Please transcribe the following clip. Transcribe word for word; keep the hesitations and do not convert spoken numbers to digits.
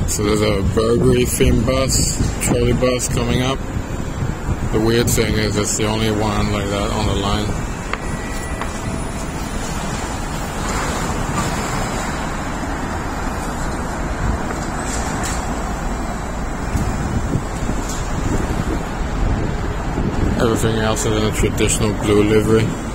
So there's a Burberry theme bus, trolley bus coming up. The weird thing is it's the only one like that on the line. Everything else is in a traditional blue livery.